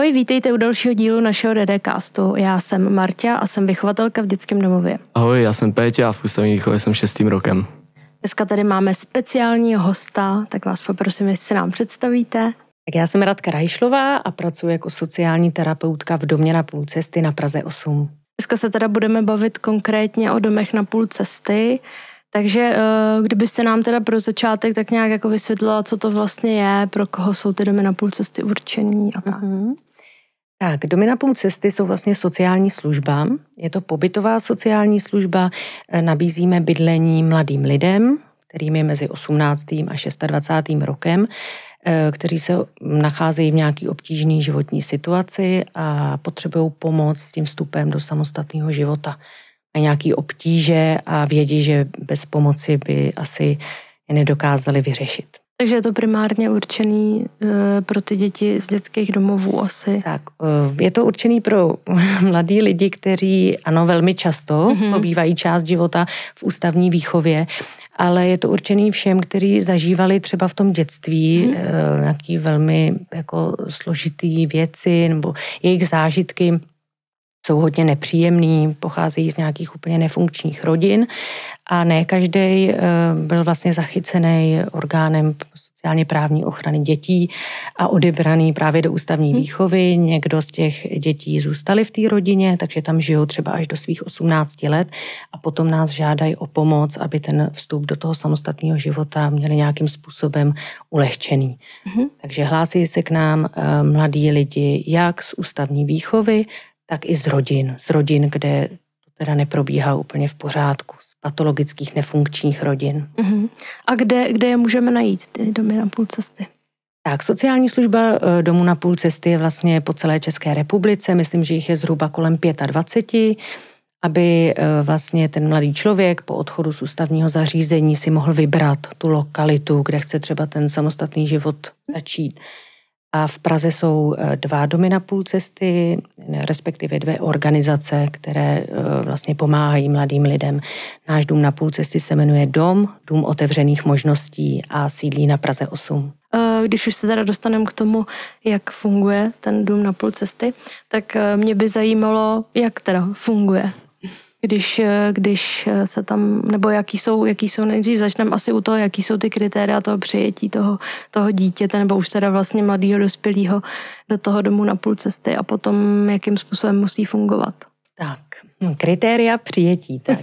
Ahoj, vítejte u dalšího dílu našeho DDcastu. Já jsem Marta a jsem vychovatelka v dětském domově. Ahoj, já jsem Péťa a v ústavní výchově jsem 6. rokem. Dneska tady máme speciálního hosta, tak vás poprosím, jestli se nám představíte. Tak já jsem Radka Rajšlová a pracuji jako sociální terapeutka v domě na půl cesty na Praze 8. Dneska se teda budeme bavit konkrétně o domech na půl cesty, takže kdybyste nám teda pro začátek tak nějak jako vysvětlila, co to vlastně je, pro koho jsou ty domy na půl cesty určený a tak. Tak, domy na půl cesty jsou vlastně sociální služba. Je to pobytová sociální služba, nabízíme bydlení mladým lidem, kterým je mezi 18. a 26. rokem, kteří se nacházejí v nějaké obtížné životní situaci a potřebují pomoc s tím vstupem do samostatného života. Mají nějaké obtíže a vědí, že bez pomoci by asi je nedokázali vyřešit. Takže je to primárně určený pro ty děti z dětských domovů asi. Tak, je to určený pro mladý lidi, kteří, ano, velmi často pobývají část života v ústavní výchově, ale je to určený všem, kteří zažívali třeba v tom dětství nějaký velmi jako složitý věci nebo jejich zážitky jsou hodně nepříjemný, pocházejí z nějakých úplně nefunkčních rodin a ne každý byl vlastně zachycený orgánem sociálně právní ochrany dětí a odebraný právě do ústavní výchovy. Někdo z těch dětí zůstali v té rodině, takže tam žijou třeba až do svých 18 let a potom nás žádají o pomoc, aby ten vstup do toho samostatného života měli nějakým způsobem ulehčený. Takže hlásí se k nám mladí lidi jak z ústavní výchovy, tak i z rodin, kde to teda neprobíhá úplně v pořádku, z patologických nefunkčních rodin. A kde je můžeme najít, ty domy na půl cesty? Tak, sociální služba domů na půl cesty je vlastně po celé České republice, myslím, že jich je zhruba kolem 25, aby vlastně ten mladý člověk po odchodu z ústavního zařízení si mohl vybrat tu lokalitu, kde chce třeba ten samostatný život začít. A v Praze jsou 2 domy na půl cesty, respektive 2 organizace, které vlastně pomáhají mladým lidem. Náš dům na půl cesty se jmenuje Dům otevřených možností a sídlí na Praze 8. Když už se teda dostaneme k tomu, jak funguje ten dům na půl cesty, tak mě by zajímalo, jak teda funguje. Když se tam, nebo jaký jsou, nejdřív začneme asi u toho, jaký jsou ty kritéria toho přijetí toho dítěte, nebo už teda vlastně mladého dospělého do toho domu na půl cesty a potom jakým způsobem musí fungovat. Tak, kritéria přijetí. Tak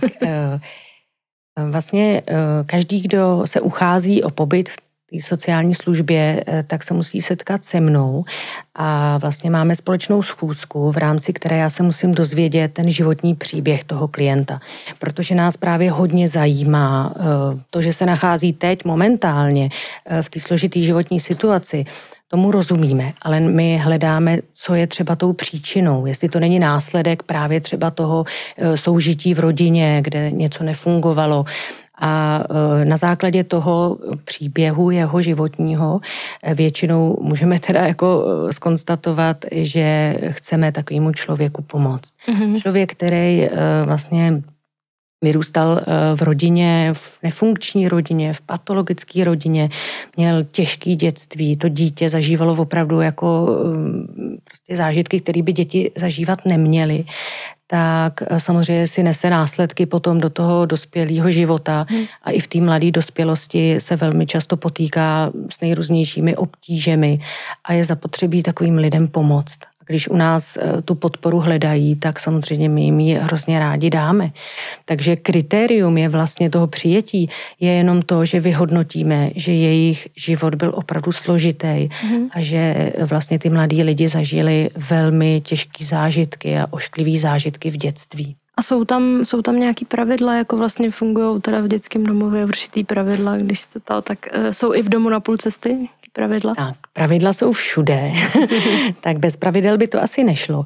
vlastně každý, kdo se uchází o pobyt v té sociální službě, tak se musí setkat se mnou a vlastně máme společnou schůzku, v rámci které já se musím dozvědět ten životní příběh toho klienta, protože nás právě hodně zajímá to, že se nachází teď momentálně v té složité životní situaci. Tomu rozumíme, ale my hledáme, co je třeba tou příčinou, jestli to není následek právě třeba toho soužití v rodině, kde něco nefungovalo. A na základě toho příběhu jeho životního většinou můžeme teda jako zkonstatovat, že chceme takovému člověku pomoct. Člověk, který vlastně vyrůstal v rodině, v nefunkční rodině, v patologické rodině, měl těžké dětství, to dítě zažívalo opravdu jako prostě zážitky, které by děti zažívat neměly, tak samozřejmě si nese následky potom do toho dospělého života a i v té mladé dospělosti se velmi často potýká s nejrůznějšími obtížemi a je zapotřebí takovým lidem pomoct. Když u nás tu podporu hledají, tak samozřejmě my jim ji hrozně rádi dáme. Takže kritérium je vlastně toho přijetí, je jenom to, že vyhodnotíme, že jejich život byl opravdu složitý a že vlastně ty mladí lidi zažili velmi těžké zážitky a ošklivé zážitky v dětství. A jsou tam nějaký pravidla, jako vlastně fungují teda v dětském domově určitý pravidla, když jste to, tak jsou i v domu na půl cesty pravidla? Tak, pravidla jsou všude, tak bez pravidel by to asi nešlo.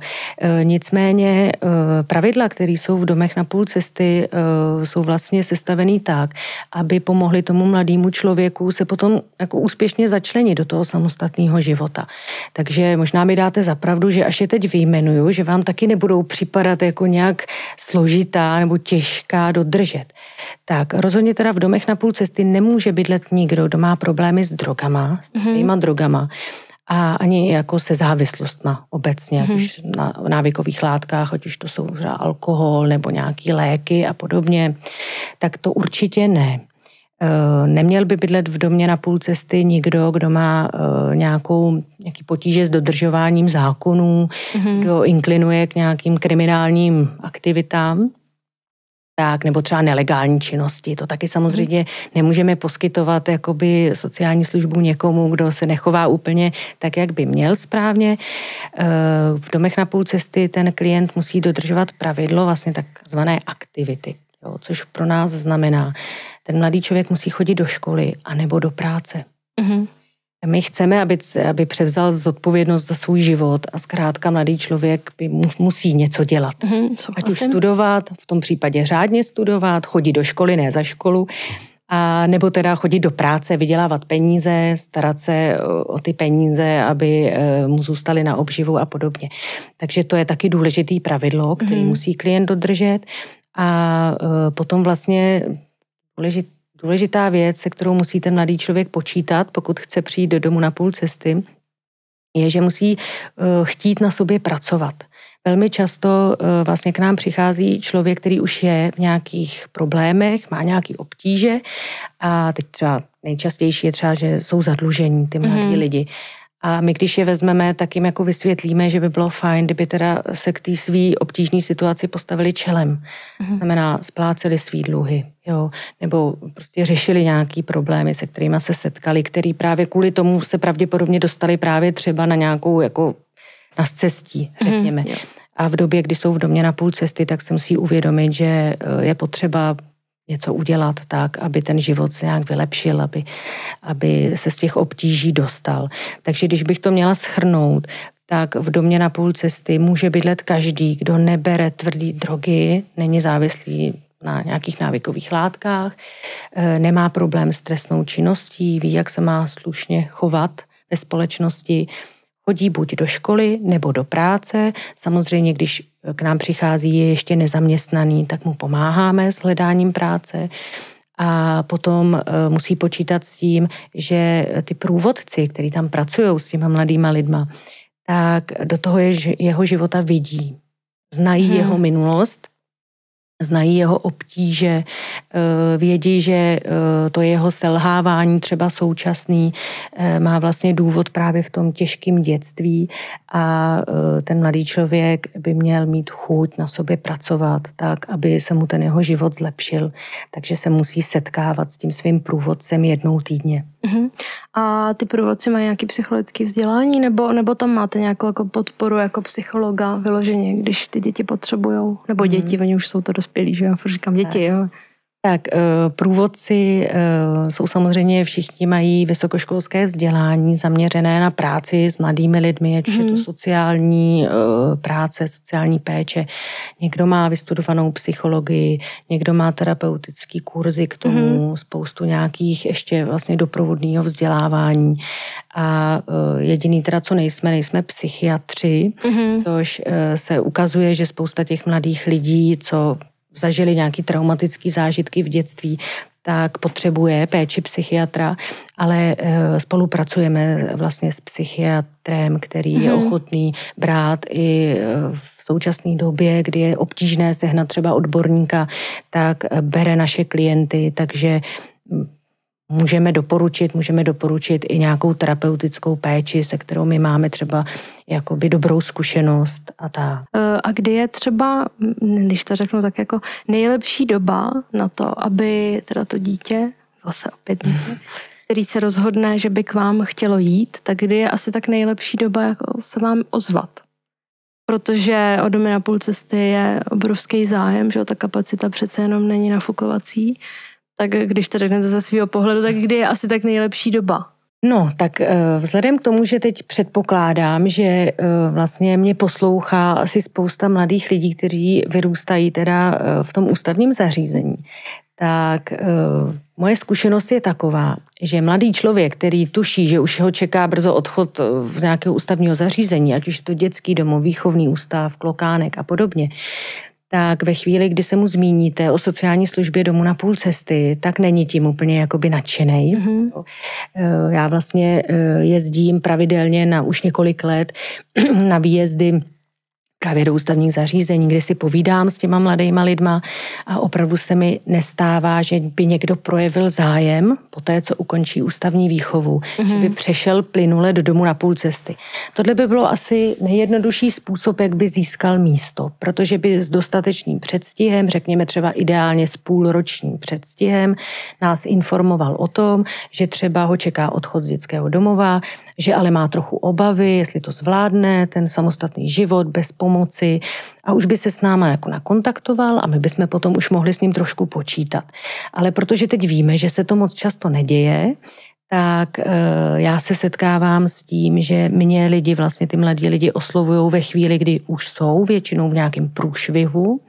Nicméně pravidla, které jsou v domech na půl cesty, jsou vlastně sestavený tak, aby pomohli tomu mladému člověku se potom jako úspěšně začlenit do toho samostatného života. Takže možná mi dáte za pravdu, že až je teď vyjmenuju, že vám taky nebudou připadat jako nějak složitá nebo těžká dodržet. Tak rozhodně teda v domech na půl cesty nemůže bydlet nikdo, kdo má problémy s drogama, s drogama. a ani jako se závislostma obecně, ať už na návykových látkách, ať už to jsou alkohol nebo nějaký léky a podobně, tak to určitě ne. Neměl by bydlet v domě na půl cesty nikdo, kdo má nějaký potíže s dodržováním zákonů, kdo inklinuje k nějakým kriminálním aktivitám, tak, nebo třeba nelegální činnosti. To taky samozřejmě nemůžeme poskytovat jakoby sociální službu někomu, kdo se nechová úplně tak, jak by měl správně. V domech na půl cesty ten klient musí dodržovat pravidlo, vlastně takzvané aktivity, jo, což pro nás znamená, ten mladý člověk musí chodit do školy anebo do práce. My chceme, aby převzal zodpovědnost za svůj život a zkrátka mladý člověk musí něco dělat. Ať už studovat, v tom případě řádně studovat, chodit do školy, ne za školu, a nebo teda chodit do práce, vydělávat peníze, starat se o ty peníze, aby mu zůstaly na obživu a podobně. Takže to je taky důležitý pravidlo, který musí klient dodržet. A potom vlastně důležitá věc, se kterou musí ten mladý člověk počítat, pokud chce přijít do domu na půl cesty, je, že musí chtít na sobě pracovat. Velmi často vlastně k nám přichází člověk, který už je v nějakých problémech, má nějaký obtíže a teď třeba nejčastější je třeba, že jsou zadlužení ty mladí lidi. A my, když je vezmeme, tak jim jako vysvětlíme, že by bylo fajn, kdyby teda se k té svý obtížné situaci postavili čelem. Znamená, spláceli svý dluhy, jo, nebo prostě řešili nějaký problémy, se kterými se setkali, který právě kvůli tomu se pravděpodobně dostali právě třeba na nějakou jako na scestí, řekněme. A v době, kdy jsou v domě na půl cesty, tak se musí uvědomit, že je potřeba něco udělat tak, aby ten život se nějak vylepšil, aby se z těch obtíží dostal. Takže když bych to měla shrnout, tak v domě na půl cesty může bydlet každý, kdo nebere tvrdý drogy, není závislý na nějakých návykových látkách, nemá problém s trestnou činností, ví, jak se má slušně chovat ve společnosti, chodí buď do školy nebo do práce. Samozřejmě, když k nám přichází, je ještě nezaměstnaný, tak mu pomáháme s hledáním práce. A potom musí počítat s tím, že ty průvodci, kteří tam pracují s těma mladýma lidma, tak do toho jeho života vidí. Znají jeho minulost, znají jeho obtíže, vědí, že to jeho selhávání třeba současný má vlastně důvod právě v tom těžkém dětství a ten mladý člověk by měl mít chuť na sobě pracovat tak, aby se mu ten jeho život zlepšil. Takže se musí setkávat s tím svým průvodcem jednou týdně. A ty průvodci mají nějaké psychologické vzdělání nebo tam máte nějakou jako podporu jako psychologa vyloženě, když ty děti potřebujou? Nebo děti, oni už jsou to dospělí, že já říkám děti, ale... Tak průvodci jsou samozřejmě všichni mají vysokoškolské vzdělání zaměřené na práci s mladými lidmi, ať už je to sociální práce, sociální péče. Někdo má vystudovanou psychologii, někdo má terapeutický kurzy k tomu, spoustu nějakých ještě vlastně doprovodného vzdělávání. A jediný teda, co nejsme psychiatři, což se ukazuje, že spousta těch mladých lidí, co zažili nějaký traumatický zážitky v dětství, tak potřebuje péči psychiatra, ale spolupracujeme vlastně s psychiatrem, který je ochotný brát i v současné době, kdy je obtížné sehnat třeba odborníka, tak bere naše klienty, takže můžeme doporučit i nějakou terapeutickou péči, se kterou my máme třeba jakoby dobrou zkušenost a tak. A kdy je třeba, když to řeknu tak jako nejlepší doba na to, aby teda to dítě, zase opět dítě, který se rozhodne, že by k vám chtělo jít, tak kdy je asi tak nejlepší doba jako se vám ozvat? Protože o domy na půl cesty je obrovský zájem, že ta kapacita přece jenom není nafukovací. Tak když to řeknete ze svého pohledu, tak kdy je asi tak nejlepší doba? No, tak vzhledem k tomu, že teď předpokládám, že vlastně mě poslouchá asi spousta mladých lidí, kteří vyrůstají teda v tom ústavním zařízení, tak moje zkušenost je taková, že mladý člověk, který tuší, že už ho čeká brzo odchod z nějakého ústavního zařízení, ať už je to dětský domov, výchovný ústav, klokánek a podobně, tak ve chvíli, kdy se mu zmíníte o sociální službě Domu na půl cesty, tak není tím úplně jakoby nadšenej. Mm-hmm. Já vlastně jezdím pravidelně už několik let na výjezdy právě do ústavních zařízení, kde si povídám s těma mladýma lidma a opravdu se mi nestává, že by někdo projevil zájem po té, co ukončí ústavní výchovu, že by přešel plynule do Domu na půl cesty. Tohle by bylo asi nejjednodušší způsob, jak by získal místo, protože by s dostatečným předstihem, řekněme třeba ideálně s půlročním předstihem, nás informoval o tom, že třeba ho čeká odchod z dětského domova, že ale má trochu obavy, jestli to zvládne, ten samostatný život bez pomoci a už by se s náma jako nakontaktoval a my bychom potom už mohli s ním trošku počítat. Ale protože teď víme, že se to moc často neděje, tak já se setkávám s tím, že mě lidi, vlastně ty mladí lidi oslovujou ve chvíli, kdy už jsou většinou v nějakém průšvihu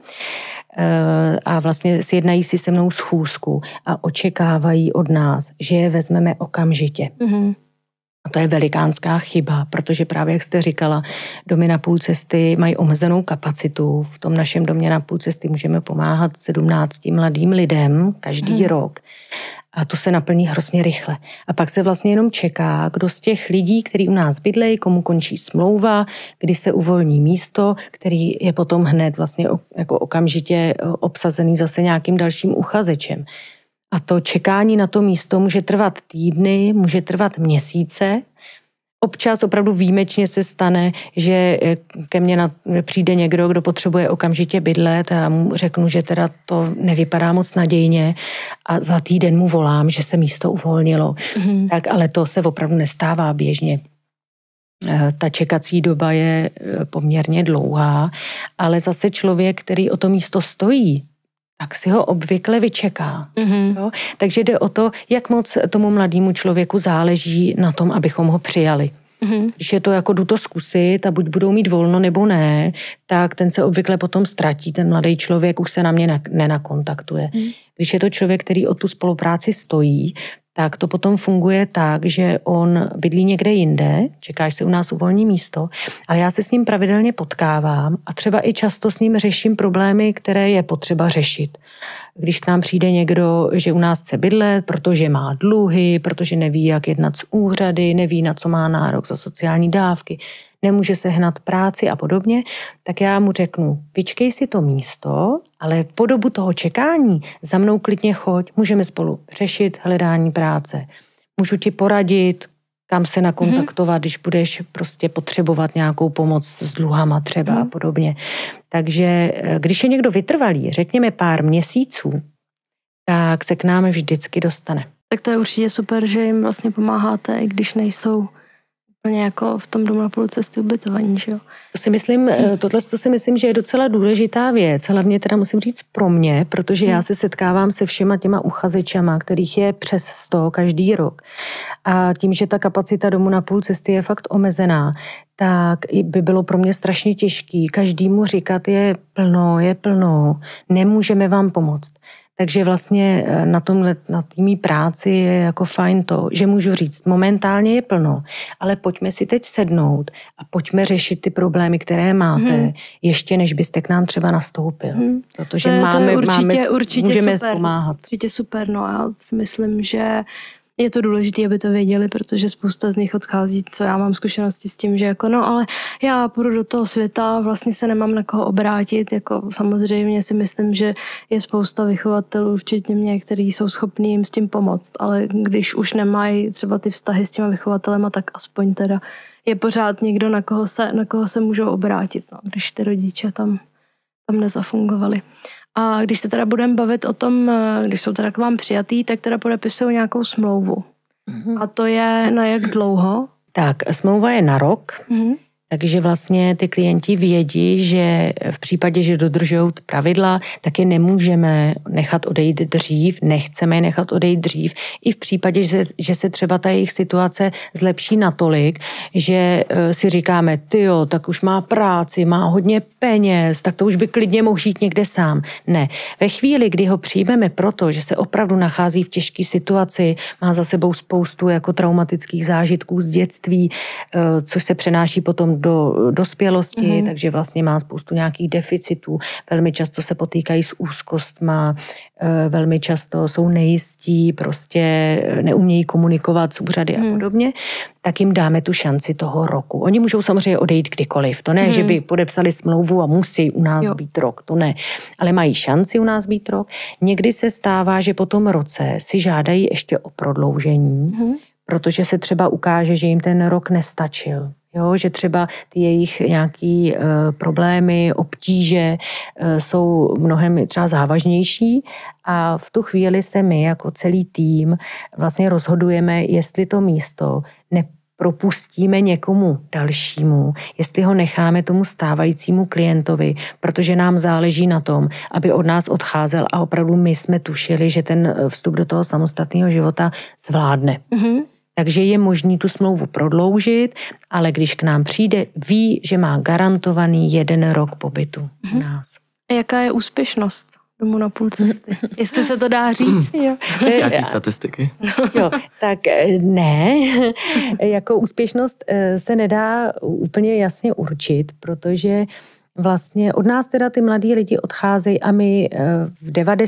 a vlastně sjednají si se mnou schůzku a očekávají od nás, že je vezmeme okamžitě. Mm-hmm. A to je velikánská chyba, protože právě, jak jste říkala, domy na půl cesty mají omezenou kapacitu. V tom našem domě na půl cesty můžeme pomáhat 17 mladým lidem každý rok. A to se naplní hrozně rychle. A pak se vlastně jenom čeká, kdo z těch lidí, kteří u nás bydlejí, komu končí smlouva, kdy se uvolní místo, který je potom hned vlastně jako okamžitě obsazený zase nějakým dalším uchazečem. A to čekání na to místo může trvat týdny, může trvat měsíce. Občas opravdu výjimečně se stane, že ke mně přijde někdo, kdo potřebuje okamžitě bydlet a já mu řeknu, že teda to nevypadá moc nadějně a za týden mu volám, že se místo uvolnilo. Mm-hmm. Tak ale to se opravdu nestává běžně. Ta čekací doba je poměrně dlouhá, ale zase člověk, který o to místo stojí, tak si ho obvykle vyčeká. Mm-hmm. Jo? Takže jde o to, jak moc tomu mladému člověku záleží na tom, abychom ho přijali. Mm-hmm. Když je to jako jdu to zkusit a buď budou mít volno nebo ne, tak ten se obvykle potom ztratí. Ten mladý člověk už se na mě nenakontaktuje. Mm-hmm. Když je to člověk, který o tu spolupráci stojí, tak to potom funguje tak, že on bydlí někde jinde, čeká, že se u nás uvolní místo, ale já se s ním pravidelně potkávám a třeba i často s ním řeším problémy, které je potřeba řešit. Když k nám přijde někdo, že u nás chce bydlet, protože má dluhy, protože neví, jak jednat s úřady, neví, na co má nárok za sociální dávky, nemůže sehnat práci a podobně, tak já mu řeknu, vyčkej si to místo, ale po dobu toho čekání za mnou klidně choď, můžeme spolu řešit hledání práce. Můžu ti poradit, kam se nakontaktovat, když budeš prostě potřebovat nějakou pomoc s dluhama třeba a podobně. Takže když je někdo vytrvalý, řekněme pár měsíců, tak se k nám vždycky dostane. Tak to je určitě super, že jim vlastně pomáháte, i když nejsou úplně jako v tom domu na půl cesty ubytovaní, že jo? Tohle si myslím, že je docela důležitá věc, hlavně teda musím říct pro mě, protože já se setkávám se všema těma uchazečama, kterých je přes 100 každý rok. A tím, že ta kapacita domu na půl cesty je fakt omezená, tak by bylo pro mě strašně těžký každému říkat, je plno, nemůžeme vám pomoct. Takže vlastně na té mý práci je jako fajn to, že můžu říct, momentálně je plno, ale pojďme si teď sednout a pojďme řešit ty problémy, které máte, ještě než byste k nám třeba nastoupil. Protože můžeme pomáhat. Určitě super, no já si myslím, že je to důležité, aby to věděli, protože spousta z nich odchází, co já mám zkušenosti s tím, že jako ale já půjdu do toho světa, vlastně se nemám na koho obrátit, jako samozřejmě si myslím, že je spousta vychovatelů, včetně mě, kteří jsou schopní jim s tím pomoct, ale když už nemají třeba ty vztahy s těma vychovatelema, tak aspoň teda je pořád někdo, na koho se můžou obrátit, když ty rodiče tam nezafungovali. A když se teda budeme bavit o tom, když jsou teda k vám přijatý, tak teda podepisují nějakou smlouvu. A to je na jak dlouho? Tak, smlouva je na rok, takže vlastně ty klienti vědí, že v případě, že dodržují pravidla, tak je nemůžeme nechat odejít dřív, nechceme je nechat odejít dřív. I v případě, že se třeba ta jejich situace zlepší natolik, že si říkáme, tyjo, tak už má práci, má hodně peněz, tak to už by klidně mohl žít někde sám. Ne. Ve chvíli, kdy ho přijmeme proto, že se opravdu nachází v těžké situaci, má za sebou spoustu jako traumatických zážitků z dětství, což se přenáší potom do dospělosti, takže vlastně má spoustu nějakých deficitů, velmi často se potýkají s úzkostma, velmi často jsou nejistí, prostě neumějí komunikovat s úřady a podobně, tak jim dáme tu šanci toho roku. Oni můžou samozřejmě odejít kdykoliv. To ne, že by podepsali smlouvu a musí u nás být rok. To ne. Ale mají šanci u nás být rok. Někdy se stává, že po tom roce si žádají ještě o prodloužení, protože se třeba ukáže, že jim ten rok nestačil. Jo, že třeba ty jejich nějaký problémy, obtíže jsou mnohem třeba závažnější a v tu chvíli se my jako celý tým vlastně rozhodujeme, jestli to místo nepropustíme někomu dalšímu, jestli ho necháme tomu stávajícímu klientovi, protože nám záleží na tom, aby od nás odcházel a opravdu my jsme tušili, že ten vstup do toho samostatného života zvládne. Takže je možný tu smlouvu prodloužit, ale když k nám přijde, ví, že má garantovaný 1 rok pobytu u nás. A jaká je úspěšnost Domu na půl cesty? Jestli se to dá říct? Jaký statistiky? Jo, tak ne. Jako úspěšnost se nedá úplně jasně určit, protože vlastně od nás teda ty mladí lidi odcházejí a my v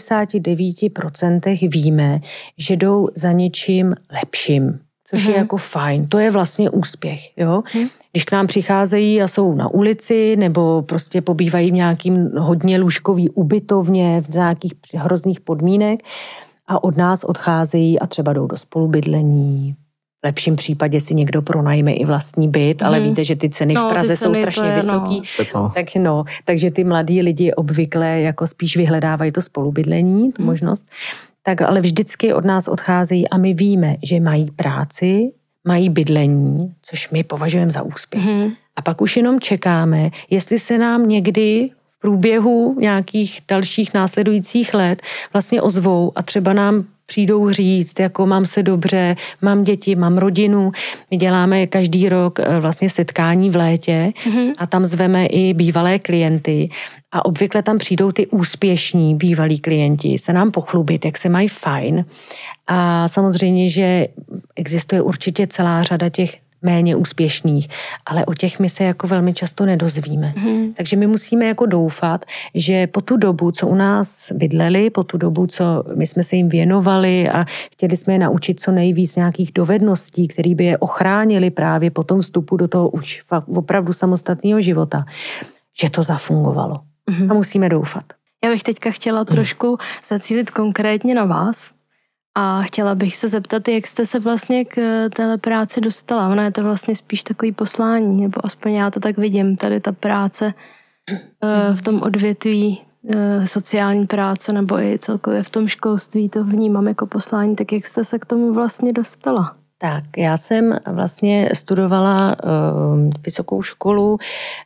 99% víme, že jdou za něčím lepším, což je jako fajn. To je vlastně úspěch, jo. Když k nám přicházejí a jsou na ulici nebo prostě pobývají v nějakým hodně lůžkový ubytovně, v nějakých hrozných podmínek a od nás odcházejí a třeba jdou do spolubydlení. V lepším případě si někdo pronajme i vlastní byt, ale víte, že ty ceny v Praze jsou strašně vysoký. Takže ty mladí lidi obvykle jako spíš vyhledávají to spolubydlení, tu možnost. Tak ale vždycky od nás odcházejí a my víme, že mají práci, mají bydlení, což my považujeme za úspěch. A pak už jenom čekáme, jestli se nám někdy v průběhu nějakých dalších následujících let vlastně ozvou a třeba nám přijdou říct, jako mám se dobře, mám děti, mám rodinu. My děláme každý rok vlastně setkání v létě a tam zveme i bývalé klienty a obvykle tam přijdou ty úspěšní bývalí klienti se nám pochlubit, jak se mají fajn. A samozřejmě, že existuje určitě celá řada těch méně úspěšných, ale o těch my se jako velmi často nedozvíme. Takže my musíme jako doufat, že po tu dobu, co u nás bydleli, po tu dobu, co my jsme se jim věnovali a chtěli jsme je naučit co nejvíc nějakých dovedností, které by je ochránili právě po tom vstupu do toho už opravdu samostatného života, že to zafungovalo. A musíme doufat. Já bych teďka chtěla trošku zacílit konkrétně na vás. A chtěla bych se zeptat, jak jste se vlastně k téhle práci dostala. Ona je to vlastně spíš takový poslání, nebo aspoň já to tak vidím, tady ta práce v tom odvětví sociální práce, nebo i celkově v tom školství, to vnímám jako poslání. Tak jak jste se k tomu vlastně dostala? Tak, já jsem vlastně studovala vysokou školu,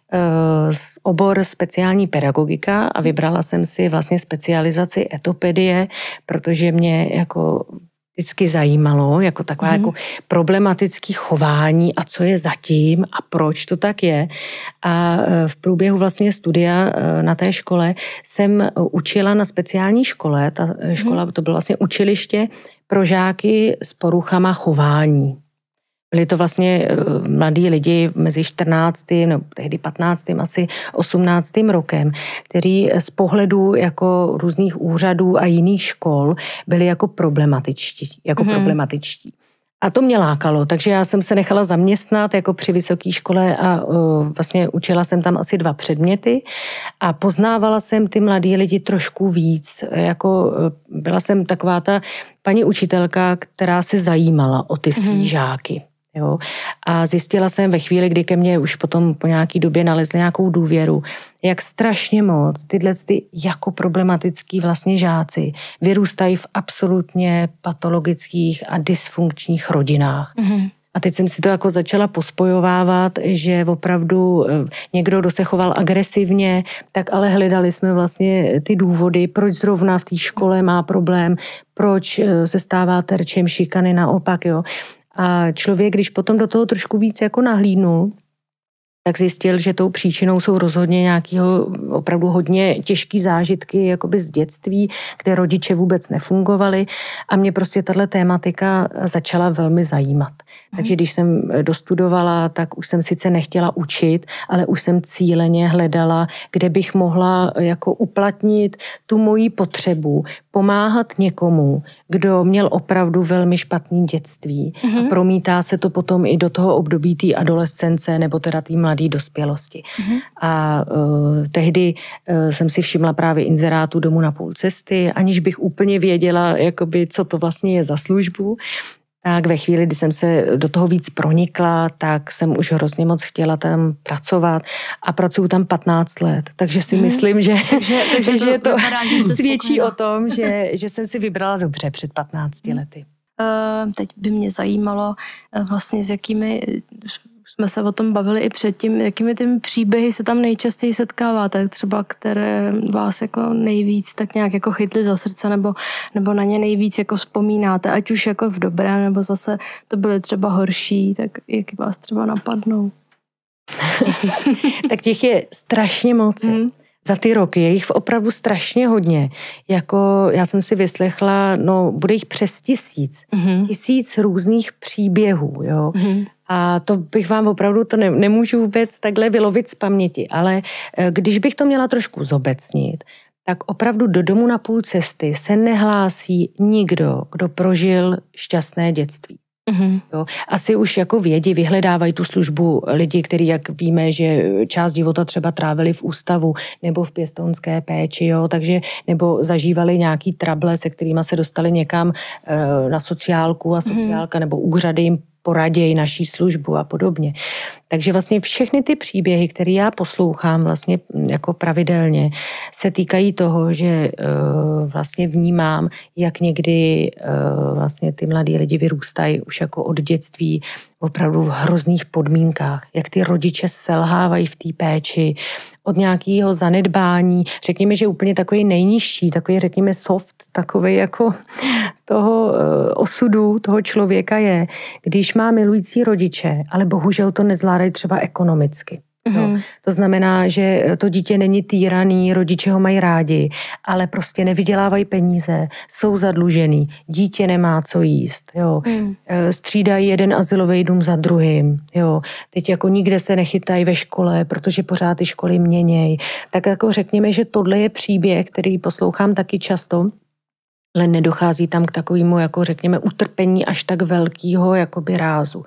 obor speciální pedagogika a vybrala jsem si vlastně specializaci etopedie, protože mě jako vždycky zajímalo, jako taková jako problematické chování a co je zatím a proč to tak je. A v průběhu vlastně studia na té škole jsem učila na speciální škole. Ta škola, to bylo vlastně učiliště pro žáky s poruchama chování. Byli to vlastně mladí lidi mezi 14. nebo tehdy 15. asi 18. rokem, kteří z pohledu jako různých úřadů a jiných škol byli jako problematičtí. A to mě lákalo, takže já jsem se nechala zaměstnat jako při vysoké škole a vlastně učila jsem tam asi 2 předměty a poznávala jsem ty mladí lidi trošku víc. Jako byla jsem taková ta paní učitelka, která se zajímala o ty svý žáky. Jo. A zjistila jsem ve chvíli, kdy ke mně už potom po nějaký době nalezli nějakou důvěru, jak strašně moc tyhle jako problematický vlastně žáci vyrůstají v absolutně patologických a dysfunkčních rodinách. A teď jsem si to jako začala pospojovávat, že opravdu někdo, kdo se choval agresivně, tak ale hledali jsme vlastně ty důvody, proč zrovna v té škole má problém, proč se stává terčem šikany naopak, jo. A člověk, když potom do toho trošku víc jako nahlídnul, tak zjistil, že tou příčinou jsou rozhodně nějakého opravdu hodně těžký zážitky jakoby z dětství, kde rodiče vůbec nefungovali a mě prostě tahle tématika začala velmi zajímat. Takže když jsem dostudovala, tak už jsem sice nechtěla učit, ale už jsem cíleně hledala, kde bych mohla jako uplatnit tu moji potřebu, pomáhat někomu, kdo měl opravdu velmi špatný dětství. A promítá se to potom i do toho období té adolescence nebo teda té mladé dospělosti. A tehdy jsem si všimla právě inzerátu Domu na půl cesty, aniž bych úplně věděla, jakoby, co to vlastně je za službu. Tak ve chvíli, kdy jsem se do toho víc pronikla, tak jsem už hrozně moc chtěla tam pracovat a pracuju tam 15 let. Takže si myslím, že to svědčí o tom, že jsem si vybrala dobře před 15 lety. Teď by mě zajímalo vlastně s jakými, jsme se o tom bavili i předtím, jakými těmi příběhy se tam nejčastěji setkáváte, třeba které vás jako nejvíc tak nějak jako chytly za srdce nebo na ně nejvíc jako vzpomínáte, ať už jako v dobrém, nebo zase to byly třeba horší, tak jaký vás třeba napadnou? Tak těch je strašně moc. Za ty roky je jich opravdu strašně hodně. Jako já jsem si vyslechla, bude jich přes 1000. 1000 různých příběhů, jo. A to bych vám opravdu to nemůžu vůbec takhle vylovit z paměti, ale když bych to měla trošku zobecnit, tak opravdu do Domu na půl cesty se nehlásí nikdo, kdo prožil šťastné dětství. Jo. Asi už jako vědí, vyhledávají tu službu lidi, kteří, jak víme, že část života třeba trávili v ústavu nebo v pěstounské péči, jo, takže nebo zažívali nějaký trable, se kterými se dostali někam na sociálku a sociálka nebo úřady jim poradějí naší službu a podobně. Takže vlastně všechny ty příběhy, které já poslouchám vlastně jako pravidelně, se týkají toho, že vlastně vnímám, jak někdy vlastně ty mladí lidi vyrůstají už jako od dětství opravdu v hrozných podmínkách, jak ty rodiče selhávají v té péči, od nějakého zanedbání, řekněme, že úplně takový nejnižší, takový řekněme soft, takový jako toho osudu toho člověka je, když má milující rodiče, ale bohužel to nezvládají třeba ekonomicky. No, to znamená, že to dítě není týraný, rodiče ho mají rádi, ale prostě nevydělávají peníze, jsou zadlužený, dítě nemá co jíst, jo. Střídají jeden azylový dům za druhým, jo. Teď jako nikde se nechytají ve škole, protože pořád ty školy měnějí. Tak jako řekněme, že tohle je příběh, který poslouchám taky často, ale nedochází tam k takovému, jako řekněme, utrpení až tak velkého jakoby rázu.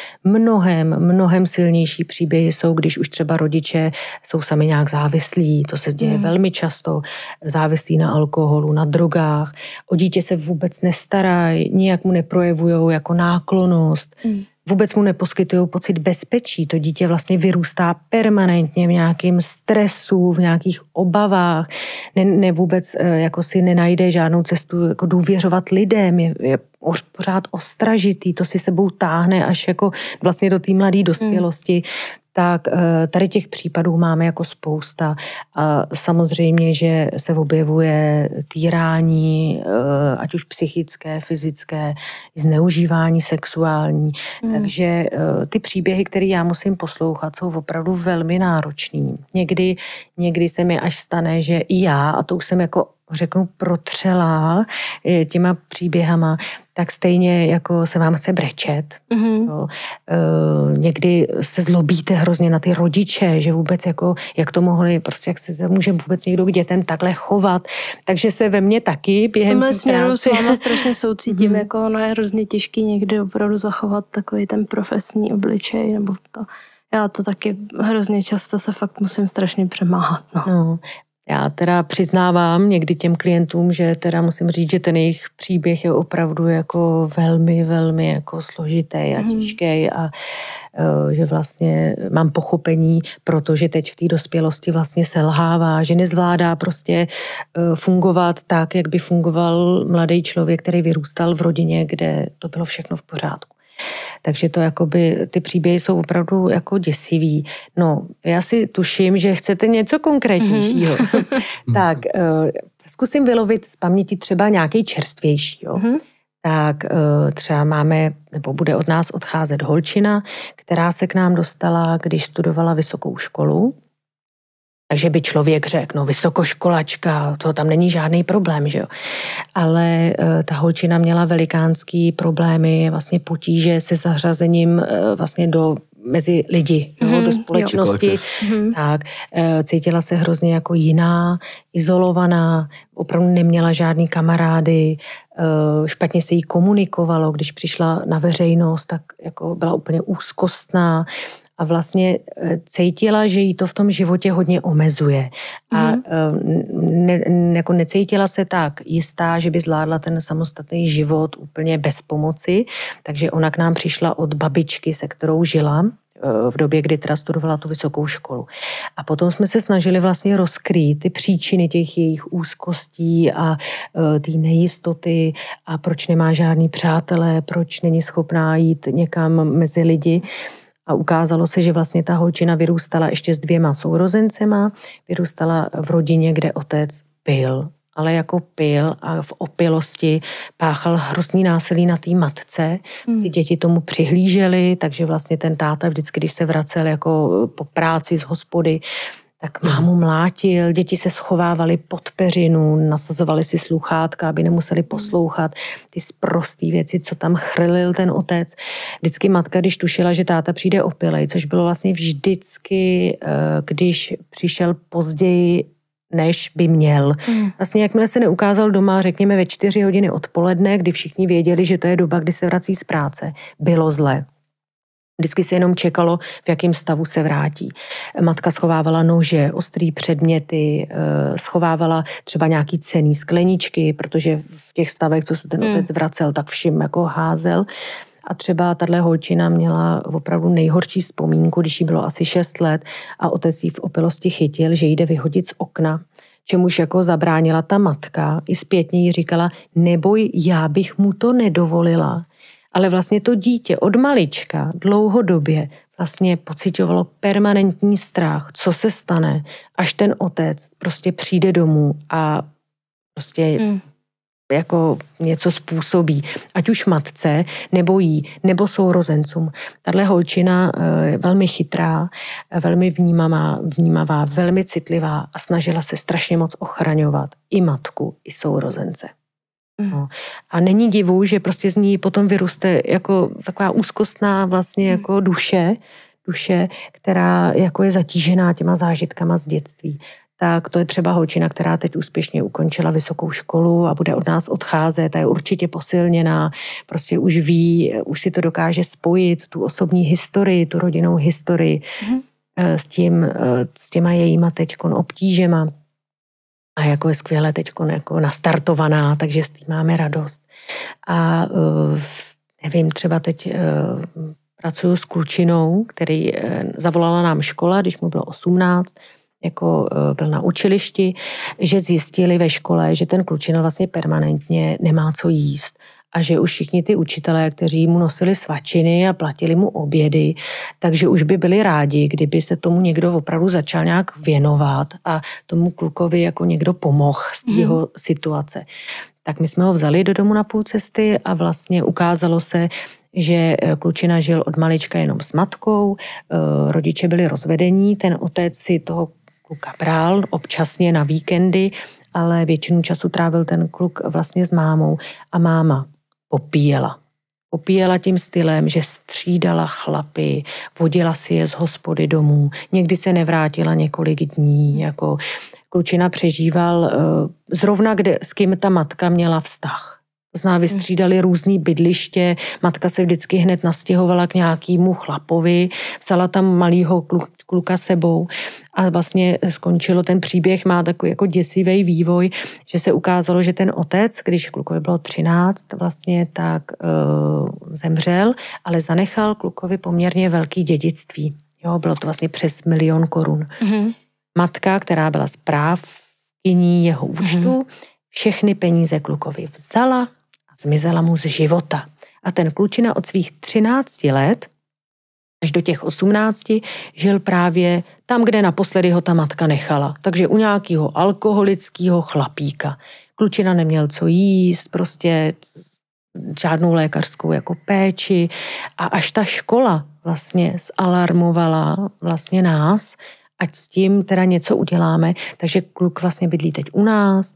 Mnohem silnější příběhy jsou, když už třeba rodiče jsou sami nějak závislí, to se děje velmi často, závislí na alkoholu, na drogách, o dítě se vůbec nestarají, nijak mu neprojevujou jako náklonnost, vůbec mu neposkytují pocit bezpečí. To dítě vlastně vyrůstá permanentně v nějakém stresu, v nějakých obavách, ne vůbec jako si nenajde žádnou cestu jako důvěřovat lidem, je pořád ostražitý, to si sebou táhne až jako vlastně do té mladé dospělosti. Tak tady těch případů máme jako spousta. A samozřejmě, že se objevuje týrání, ať už psychické, fyzické, zneužívání sexuální. Takže ty příběhy, které já musím poslouchat, jsou opravdu velmi náročný. Někdy se mi až stane, že i já, a to už jsem jako řeknu protřelá těma příběhama, tak stejně jako se vám chce brečet. Jo. Někdy se zlobíte hrozně na ty rodiče, že vůbec jako, jak to mohli, prostě jak se může vůbec někdo k dětem takhle chovat. Takže se ve mně taky během té práce... směru s váma strašně soucítím, jako ono je hrozně těžký někdy opravdu zachovat takový ten profesní obličej, nebo to... Já to taky hrozně často se fakt musím strašně přemáhat. No. Já teda přiznávám někdy těm klientům, že teda musím říct, že ten jejich příběh je opravdu jako velmi, velmi jako složitý a těžký a že vlastně mám pochopení, protože teď v té dospělosti vlastně selhává, že nezvládá prostě fungovat tak, jak by fungoval mladý člověk, který vyrůstal v rodině, kde to bylo všechno v pořádku. Takže to jakoby, ty příběhy jsou opravdu jako děsivý. No, já si tuším, že chcete něco konkrétnějšího. Tak, zkusím vylovit z paměti třeba nějaký čerstvější. Jo? tak třeba máme, nebo bude od nás odcházet holčina, která se k nám dostala, když studovala vysokou školu. Takže by člověk řekl, no vysokoškolačka, to tam není žádný problém, že jo. Ale ta holčina měla velikánský problémy, vlastně potíže se zařazením vlastně mezi lidi, do společnosti. Tak, cítila se hrozně jako jiná, izolovaná, opravdu neměla žádný kamarády, špatně se jí komunikovalo, když přišla na veřejnost, tak jako byla úplně úzkostná. A vlastně cítila, že jí to v tom životě hodně omezuje. A jako necítila se tak jistá, že by zvládla ten samostatný život úplně bez pomoci. Takže ona k nám přišla od babičky, se kterou žila v době, kdy teda studovala tu vysokou školu. A potom jsme se snažili vlastně rozkrýt ty příčiny těch jejich úzkostí a té nejistoty a proč nemá žádný přátelé, proč není schopná jít někam mezi lidi. A ukázalo se, že vlastně ta holčina vyrůstala ještě s 2 sourozencema, vyrůstala v rodině, kde otec pil, ale jako pil a v opilosti páchal hrozný násilí na té matce. Ty děti tomu přihlížely, takže vlastně ten táta vždycky, když se vracel jako po práci z hospody, tak mámu mlátil, děti se schovávaly pod peřinu, nasazovali si sluchátka, aby nemuseli poslouchat ty sprostý věci, co tam chrlil ten otec. Vždycky matka, když tušila, že táta přijde opilej, což bylo vlastně vždycky, když přišel později, než by měl. Vlastně jakmile se neukázal doma, řekněme ve 4 hodiny odpoledne, kdy všichni věděli, že to je doba, kdy se vrací z práce, bylo zle. Vždycky se jenom čekalo, v jakém stavu se vrátí. Matka schovávala nože, ostrý předměty, schovávala třeba nějaký cenný skleničky, protože v těch stavech, co se ten otec vracel, tak všim jako házel. A třeba tahle holčina měla opravdu nejhorší vzpomínku, když jí bylo asi 6 let a otec jí v opilosti chytil, že jde vyhodit z okna, čemuž jako zabránila ta matka. I zpětně jí říkala, neboj, já bych mu to nedovolila. Ale vlastně to dítě od malička dlouhodobě vlastně pociťovalo permanentní strach, co se stane, až ten otec prostě přijde domů a prostě jako něco způsobí. Ať už matce, nebo jí, nebo sourozencům. Tahle holčina je velmi chytrá, velmi vnímavá, velmi citlivá a snažila se strašně moc ochraňovat i matku, i sourozence. No. A není divu, že prostě z ní potom vyroste jako taková úzkostná vlastně jako duše, která jako je zatížená těma zážitkama z dětství. Tak to je třeba holčina, která teď úspěšně ukončila vysokou školu a bude od nás odcházet a je určitě posilněná, prostě už ví, už si to dokáže spojit, tu osobní historii, tu rodinnou historii s těma jejíma teďkon obtížema. A jako je skvěle teď jako nastartovaná, takže s tím máme radost. A nevím, třeba teď pracuju s klučinou, který zavolala nám škola, když mu bylo 18, jako byl na učilišti, že zjistili ve škole, že ten klučina vlastně permanentně nemá co jíst. A že už všichni ty učitelé, kteří mu nosili svačiny a platili mu obědy, takže už by byli rádi, kdyby se tomu někdo opravdu začal nějak věnovat a tomu klukovi jako někdo pomohl z jeho situace. Tak my jsme ho vzali do domu na půl cesty a vlastně ukázalo se, že klučina žil od malička jenom s matkou, rodiče byli rozvedení, ten otec si toho kluka bral občasně na víkendy, ale většinu času trávil ten kluk vlastně s mámou a máma popíjela tím stylem, že střídala chlapy, vodila si je z hospody domů, někdy se nevrátila několik dní, jako klučina přežíval zrovna s kým ta matka měla vztah. To znamená, vystřídali různý bydliště, matka se vždycky hned nastěhovala k nějakému chlapovi, vzala tam malýho kluka sebou a vlastně skončilo, ten příběh má takový jako děsivý vývoj, že se ukázalo, že ten otec, když klukovi bylo 13 vlastně, tak zemřel, ale zanechal klukovi poměrně velký dědictví. Jo, bylo to vlastně přes 1 000 000 korun. Matka, která byla správkyní jeho účtu, všechny peníze klukovi vzala a zmizela mu z života. A ten klučina od svých 13 let až do těch 18 žil právě tam, kde naposledy ho ta matka nechala. Takže u nějakého alkoholického chlapíka. Klučina neměl co jíst, prostě žádnou lékařskou jako péči a až ta škola vlastně zalarmovala vlastně nás, ať s tím teda něco uděláme, takže kluk vlastně bydlí teď u nás,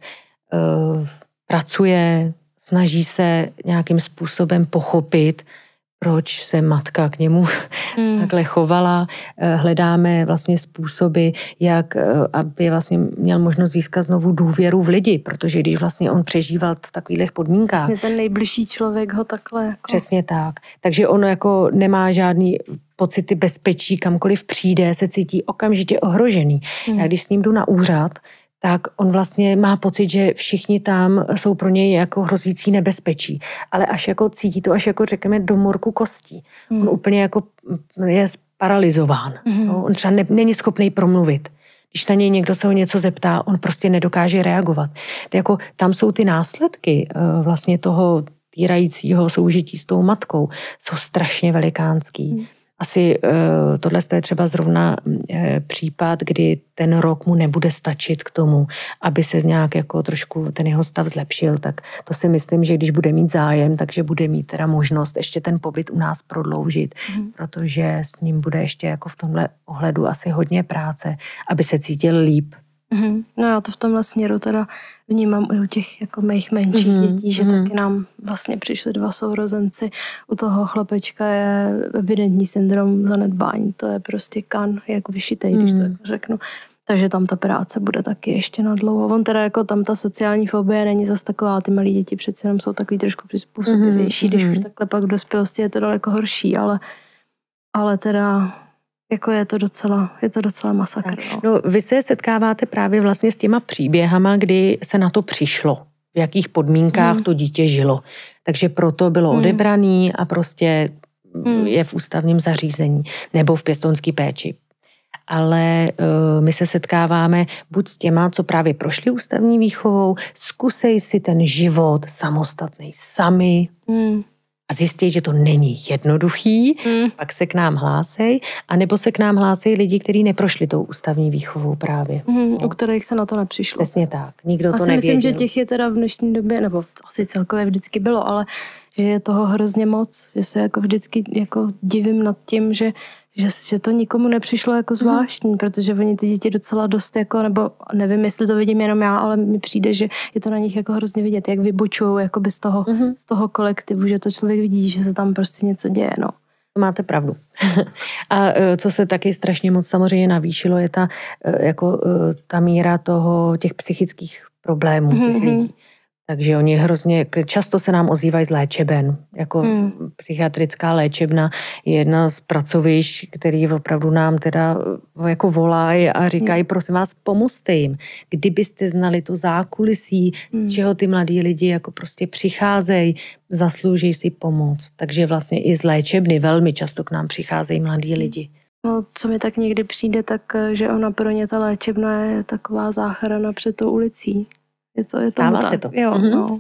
pracuje, snaží se nějakým způsobem pochopit, proč se matka k němu takhle chovala. Hledáme vlastně způsoby, jak aby vlastně měl možnost získat znovu důvěru v lidi, protože když vlastně on přežíval v takových podmínkách. Vlastně ten nejbližší člověk ho takhle jako... Přesně tak. Takže on jako nemá žádný pocity bezpečí, kamkoliv přijde, se cítí okamžitě ohrožený. Já když s ním jdu na úřad, tak on vlastně má pocit, že všichni tam jsou pro něj jako hrozící nebezpečí. Ale až jako cítí to, až jako řekněme do morku kostí. On úplně jako je paralizován. No, on třeba není schopný promluvit. Když na něj někdo se o něco zeptá, on prostě nedokáže reagovat. Jako, tam jsou ty následky vlastně toho týrajícího soužití s tou matkou, jsou strašně velikánský. Asi tohle je třeba zrovna případ, kdy ten rok mu nebude stačit k tomu, aby se nějak jako trošku ten jeho stav zlepšil, tak to si myslím, že když bude mít zájem, takže bude mít teda možnost ještě ten pobyt u nás prodloužit, protože s ním bude ještě jako v tomhle ohledu asi hodně práce, aby se cítil líp. No já to v tomhle směru teda vnímám i u těch jako mých menších dětí, že taky nám vlastně přišli 2 sourozenci. U toho chlapečka je evidentní syndrom zanedbání. To je prostě kan, jak vyšitej, když to řeknu. Takže tam ta práce bude taky ještě na dlouho. On teda jako tam ta sociální fobie není zas taková, ty malí děti přece jenom jsou takový trošku přizpůsobivější, když už takhle pak v dospělosti je to daleko horší, ale teda... Jako je to docela masakr. No, vy se setkáváte právě vlastně s těma příběhama, kdy se na to přišlo, v jakých podmínkách to dítě žilo. Takže proto bylo odebraný a prostě je v ústavním zařízení nebo v pěstounské péči. Ale my se setkáváme buď s těma, co právě prošli ústavní výchovou, zkusej si ten život samostatný sami, a zjistí, že to není jednoduchý, pak se k nám hlásej, anebo se k nám hlásej lidi, kteří neprošli tou ústavní výchovou právě. U kterých se na to nepřišlo. Přesně tak. Nikdo to nevěděl. Myslím, že těch je teda v dnešní době, nebo asi celkově vždycky bylo, ale že je toho hrozně moc, že se jako vždycky jako divím nad tím, že to nikomu nepřišlo jako zvláštní, protože oni ty děti docela dost jako, nebo nevím, jestli to vidím jenom já, ale mi přijde, že je to na nich jako hrozně vidět, jak vybočujou jakoby z toho kolektivu, že to člověk vidí, že se tam prostě něco děje, no. Máte pravdu. A co se taky strašně moc samozřejmě navýšilo, je ta míra těch psychických problémů těch lidí. Takže oni často se nám ozývají z léčeben. Jako psychiatrická léčebna je jedna z pracovišť, který opravdu nám teda jako volají a říkají, prosím vás, pomozte jim. Kdybyste znali to zákulisí, z čeho ty mladí lidi jako prostě přicházejí, zaslouží si pomoc. Takže vlastně i z léčebny velmi často k nám přicházejí mladí lidi. No, co mi tak někdy přijde, tak že ona pro ně ta léčebna je taková záchrana před tou ulicí. Stává se to. Jo, no.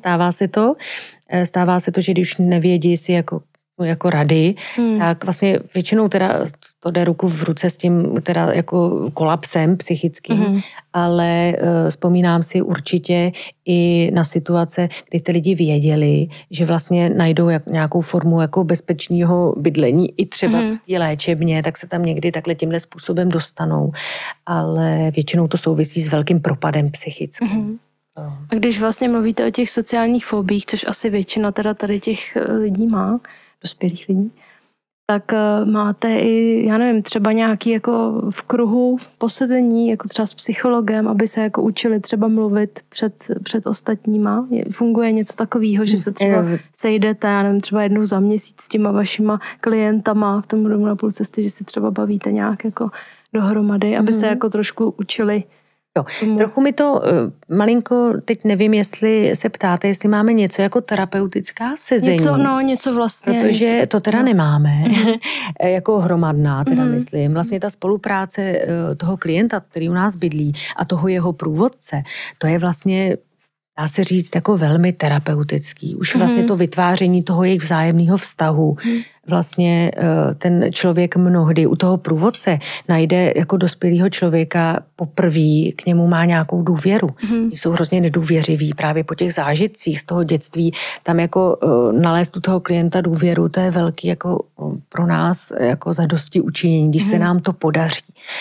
Stává se to, že když nevědí si jako rady, tak vlastně většinou teda to jde ruku v ruce s tím teda jako kolapsem psychickým, ale vzpomínám si určitě i na situace, kdy ty lidi věděli, že vlastně najdou nějakou formu jako bezpečného bydlení i třeba v té léčebně, tak se tam někdy takhle tímhle způsobem dostanou, ale většinou to souvisí s velkým propadem psychickým. A když vlastně mluvíte o těch sociálních fobích, což asi většina teda tady těch lidí má, dospělých lidí, tak máte i, já nevím, třeba nějaký jako v kruhu posezení, jako třeba s psychologem, aby se jako učili třeba mluvit před ostatníma. Funguje něco takového, že se třeba sejdete, já nevím, třeba jednou za měsíc s těma vašima klientama v tom domu na půl cesty, že si třeba bavíte nějak jako dohromady, aby se jako trošku učili. Jo, trochu mi to malinko, teď nevím, jestli se ptáte, jestli máme něco jako terapeutická sezení. Něco vlastně. Protože to teda nemáme, jako hromadná teda myslím. Vlastně ta spolupráce toho klienta, který u nás bydlí a toho jeho průvodce, to je vlastně dá se říct, jako velmi terapeutický. Už vlastně to vytváření toho jejich vzájemného vztahu. Vlastně ten člověk mnohdy u toho průvodce najde jako dospělého člověka poprvé, k němu má nějakou důvěru. Jsou hrozně nedůvěřiví právě po těch zážitcích z toho dětství. Tam jako nalézt u toho klienta důvěru, to je velký jako pro nás jako zadosti učinění, když se nám to podaří.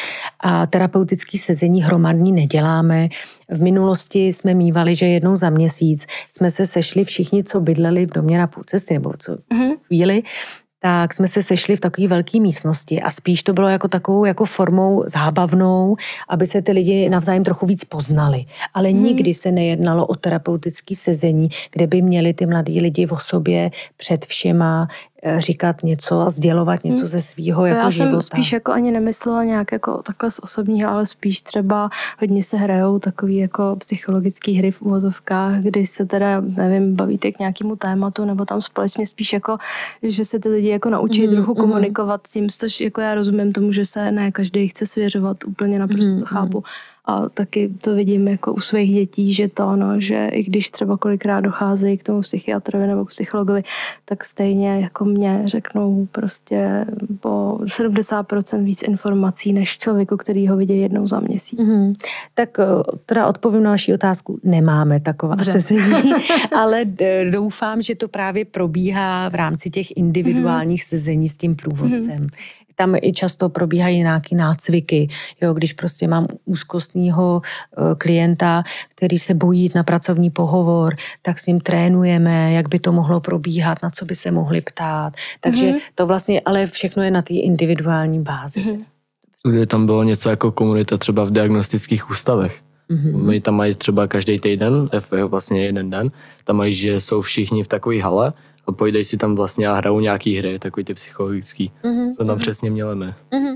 A terapeutický sezení hromadní neděláme. V minulosti jsme mívali, že jednou za měsíc jsme se sešli všichni, co bydleli v domě na půl cesty, nebo co chvíli, tak jsme se sešli v takové velké místnosti a spíš to bylo jako takovou jako formou zábavnou, aby se ty lidi navzájem trochu víc poznali. Ale nikdy se nejednalo o terapeutické sezení, kde by měli ty mladí lidi o sobě před všema říkat něco a sdělovat něco ze svýho jako života. Já jsem spíš jako ani nemyslela nějak jako takhle z osobního, ale spíš třeba hodně se hrajou takový jako psychologický hry v uvozovkách, kdy se teda, nevím, bavíte k nějakému tématu, nebo tam společně spíš jako, že se ty lidi jako naučí trochu komunikovat s tím, což jako já rozumím tomu, že se ne každý chce svěřovat, úplně naprosto to chápu. A taky to vidím jako u svých dětí, že to, no, že i když třeba kolikrát docházejí k tomu psychiatrovi nebo k psychologovi, tak stejně jako mě řeknou prostě po 70% víc informací než člověku, který ho vidí jednou za měsíc. Tak teda odpovím na vaši otázku. Nemáme taková sezení, ale doufám, že to právě probíhá v rámci těch individuálních sezení s tím průvodcem. Tam i často probíhají nějaké nácviky. Jo, když prostě mám úzkostného klienta, který se bojí jít na pracovní pohovor, tak s ním trénujeme, jak by to mohlo probíhat, na co by se mohli ptát. Takže to vlastně, ale všechno je na té individuální bázi. Kdyby tam bylo něco jako komunita třeba v diagnostických ústavech. Oni tam mají třeba každý týden, vlastně jeden den, tam mají, že jsou všichni v takové hale, a pojdej si tam vlastně a hrajou nějaký hry, takový ty psychologický. To tam přesně měleme.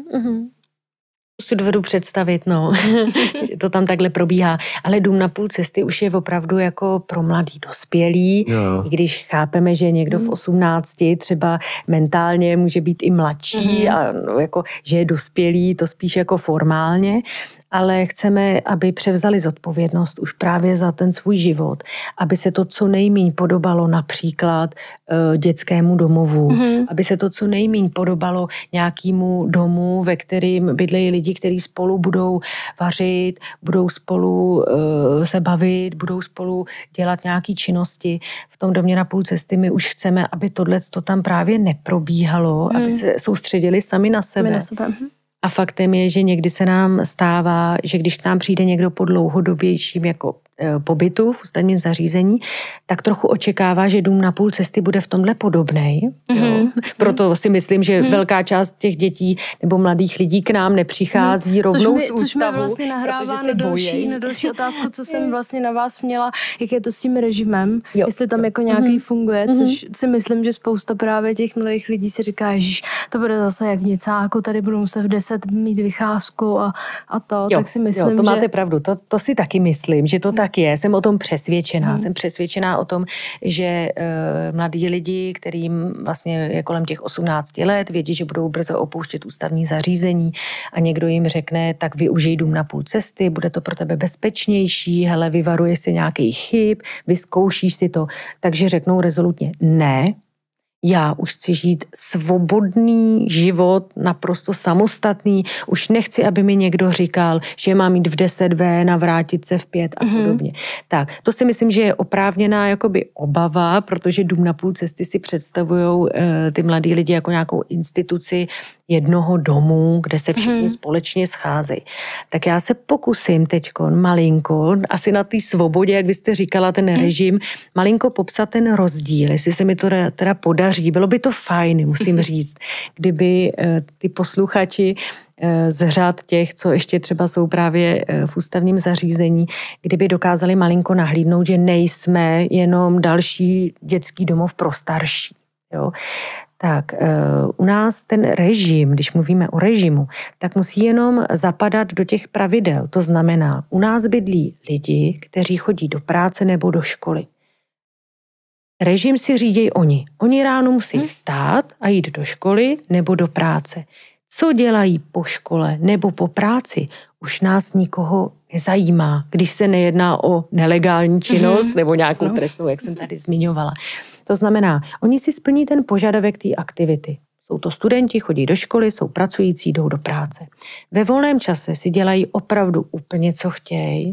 To si dovedu představit, no, že to tam takhle probíhá. Ale Dům na půl cesty už je opravdu jako pro mladý dospělý. Jo. I když chápeme, že někdo v 18 třeba mentálně může být i mladší a no, jako, že je dospělý, to spíš jako formálně. Ale chceme, aby převzali zodpovědnost už právě za ten svůj život, aby se to co nejméně podobalo například dětskému domovu, aby se to co nejméně podobalo nějakému domu, ve kterým bydlejí lidi, kteří spolu budou vařit, budou spolu se bavit, budou spolu dělat nějaké činnosti. V tom domě na půl cesty my už chceme, aby tohleto tam právě neprobíhalo, aby se soustředili sami na sebe. A faktem je, že někdy se nám stává, že když k nám přijde někdo po dlouhodobějším jako pobytu v ústavním zařízení, tak trochu očekává, že Dům na půl cesty bude v tomhle podobnej. Proto si myslím, že velká část těch dětí nebo mladých lidí k nám nepřichází rovnou z ústavu. Což mi vlastně nahrává na další otázku, co jsem vlastně na vás měla, jak je to s tím režimem, jestli tam jako nějaký funguje, což si myslím, že spousta právě těch mladých lidí si říká, ježiš, to bude zase jak v Něcáku, tady budou muset v 10 mít vycházku a to, tak si myslím, to máte pravdu, to si taky myslím, že to tak je, jsem o tom přesvědčená. Jsem přesvědčená o tom, že mladí lidi, kterým vlastně je kolem těch 18 let, vědí, že budou brzo opouštět ústavní zařízení a někdo jim řekne, tak využij Dům na půl cesty, bude to pro tebe bezpečnější, hele, vyvaruješ si nějakých chyb, vyzkoušíš si to. Takže řeknou rezolutně ne, já už chci žít svobodný život, naprosto samostatný. Už nechci, aby mi někdo říkal, že mám jít v 10 ven a vrátit se v 5 a podobně. Tak, to si myslím, že je oprávněná jakoby obava, protože Dům na půl cesty si představujou ty mladí lidi jako nějakou instituci jednoho domu, kde se všichni společně scházejí. Tak já se pokusím teďko malinko, asi na té svobodě, jak vy jste říkala, ten režim, malinko popsat ten rozdíl, jestli se mi to teda podaří. Bylo by to fajn, musím říct, kdyby ty posluchači z řad těch, co ještě třeba jsou právě v ústavním zařízení, kdyby dokázali malinko nahlídnout, že nejsme jenom další dětský domov pro starší. Jo? Tak u nás ten režim, když mluvíme o režimu, tak musí jenom zapadat do těch pravidel. To znamená, u nás bydlí lidi, kteří chodí do práce nebo do školy. Režim si řídí oni. Oni ráno musí vstát a jít do školy nebo do práce. Co dělají po škole nebo po práci, už nás nikoho nezajímá, když se nejedná o nelegální činnost nebo nějakou trestnou, jak jsem tady zmiňovala. To znamená, oni si splní ten požadavek té aktivity. Jsou to studenti, chodí do školy, jsou pracující, jdou do práce. Ve volném čase si dělají opravdu úplně, co chtějí.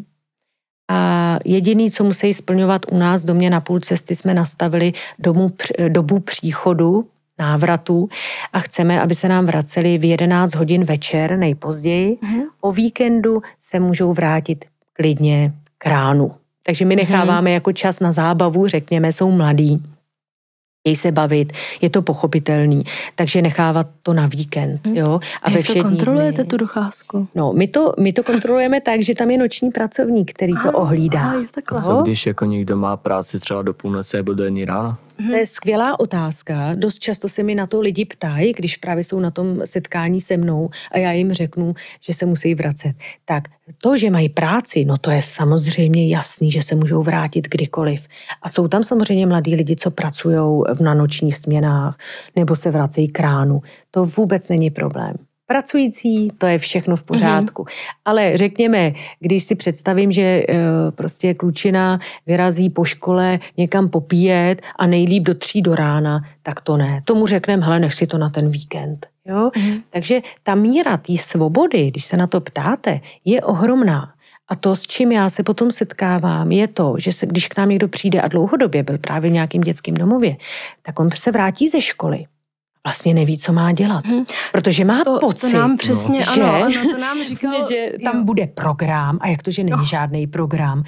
A jediný, co musí splňovat u nás v domě na půl cesty, jsme nastavili dobu příchodu, návratu a chceme, aby se nám vraceli v 11 hodin večer nejpozději. O víkendu se můžou vrátit klidně k ránu. Takže my necháváme jako čas na zábavu, řekněme, jsou mladí, jej se bavit, je to pochopitelný, takže nechávat to na víkend. Jo? A jak to kontrolujete, tu docházku? No, my to kontrolujeme tak, že tam je noční pracovník, který to ohlídá. A co když jako někdo má práci třeba do půlnoci nebo do 1 rána? To je skvělá otázka. Dost často se mi na to lidi ptají, když právě jsou na tom setkání se mnou a já jim řeknu, že se musí vracet. Tak to, že mají práci, no to je samozřejmě jasný, že se můžou vrátit kdykoliv. A jsou tam samozřejmě mladí lidi, co pracují na nočních směnách nebo se vracejí k ránu. To vůbec není problém. Pracující, to je všechno v pořádku. Ale řekněme, když si představím, že prostě klučina vyrazí po škole někam popíjet a nejlíp do 3 do rána, tak to ne. Tomu řekneme, hele, nech si to na ten víkend. Jo? Takže ta míra té svobody, když se na to ptáte, je ohromná. A to, s čím já se potom setkávám, je to, že když k nám někdo přijde a dlouhodobě byl právě v nějakým dětském domově, tak on se vrátí ze školy. Vlastně neví, co má dělat. Protože má pocit, to nám přesně, že, ano, to nám říkal, že tam bude program a jak to, že není žádný program.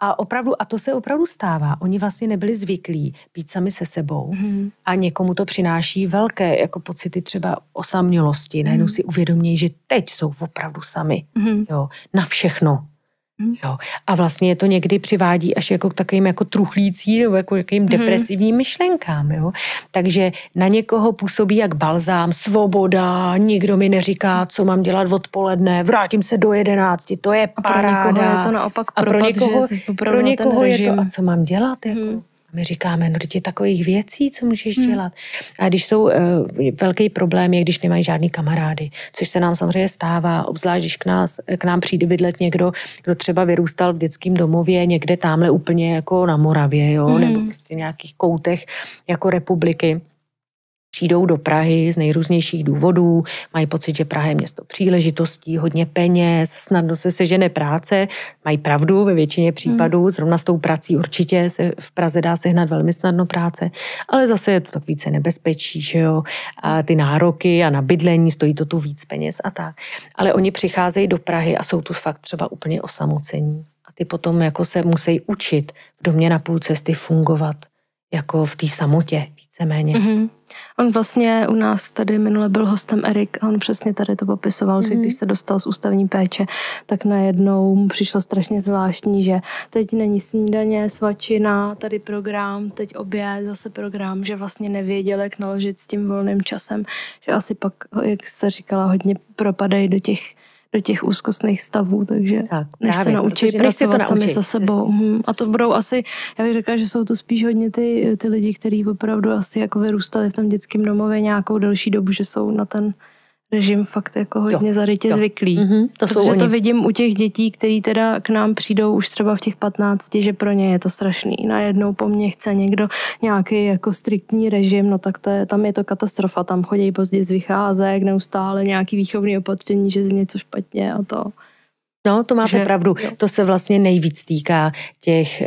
A to se opravdu stává. Oni vlastně nebyli zvyklí být sami se sebou a někomu to přináší velké jako pocity třeba osamělosti. Najednou si uvědomí, že teď jsou opravdu sami. Jo, na všechno. Jo. A vlastně to někdy přivádí až jako k takovým jako truchlící nebo jako takovým depresivním myšlenkám. Jo. Takže na někoho působí jak balzám, svoboda, nikdo mi neříká, co mám dělat odpoledne, vrátím se do 11, to je paráda. A pro někoho je to naopak propad, pro někoho je to, a co mám dělat? Jako? My říkáme, no teď je takových věcí, co můžeš dělat. A když jsou velký problém je, když nemají žádný kamarády, což se nám samozřejmě stává, obzvlášť když k nám přijde bydlet někdo, kdo třeba vyrůstal v dětském domově někde tamhle úplně jako na Moravě, jo, nebo prostě v nějakých koutech jako republiky. Přijdou do Prahy z nejrůznějších důvodů, mají pocit, že Praha je město příležitostí, hodně peněz, snadno se sežene práce, mají pravdu ve většině případů, zrovna s tou prací určitě se v Praze dá sehnat velmi snadno práce, ale zase je to tak více nebezpečí, že jo, a ty nároky a na bydlení stojí to tu víc peněz a tak. Ale oni přicházejí do Prahy a jsou tu fakt třeba úplně osamocení. A ty potom jako se musí učit v domě na půl cesty fungovat jako v té samotě. Víceméně. On vlastně u nás tady minule byl hostem Erik a on přesně tady to popisoval, že když se dostal z ústavní péče, tak najednou mu přišlo strašně zvláštní, že teď není snídaně, svačina, tady program, teď oběd, zase program, že vlastně nevěděl, jak naložit s tím volným časem, že asi pak, jak jste říkala, hodně propadají do těch úzkostných stavů, takže tak, než se naučí pracovat sami se sebou. A to budou asi, já bych řekla, že jsou to spíš hodně ty lidi, kteří opravdu asi jako vyrůstali v tom dětském domově nějakou delší dobu, že jsou na ten režim fakt jako hodně zarytě zvyklí. Protože to vidím u těch dětí, který teda k nám přijdou už třeba v těch 15, že pro ně je to strašný. Najednou po mně chce někdo nějaký jako striktní režim, no tak tam je to katastrofa. Tam chodí později z vycházek, neustále nějaký výchovný opatření, že je něco špatně a to. No, to máte pravdu. To se vlastně nejvíc týká těch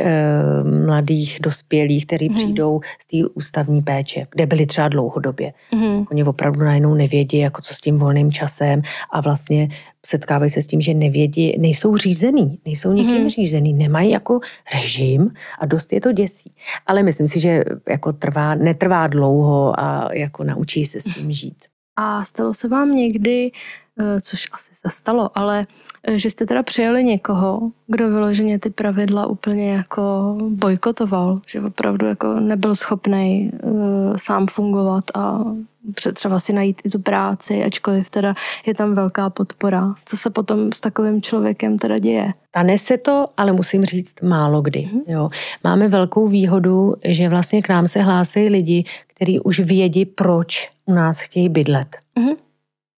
mladých dospělých, kteří přijdou z té ústavní péče, kde byli třeba dlouhodobě. Oni opravdu najednou nevědí, jako co s tím volným časem a vlastně setkávají se s tím, že nevědí, nejsou řízený, nejsou někým řízený, nemají jako režim a dost je to děsí. Ale myslím si, že jako netrvá dlouho a jako naučí se s tím žít. A stalo se vám někdy, což asi se stalo, ale že jste teda přijali někoho, kdo vyloženě ty pravidla úplně jako bojkotoval, že opravdu jako nebyl schopnej sám fungovat a třeba si najít i tu práci, ačkoliv teda je tam velká podpora. Co se potom s takovým člověkem teda děje? Stane se to, ale musím říct málo kdy. Jo. Máme velkou výhodu, že vlastně k nám se hlásí lidi, kteří už vědí, proč u nás chtějí bydlet.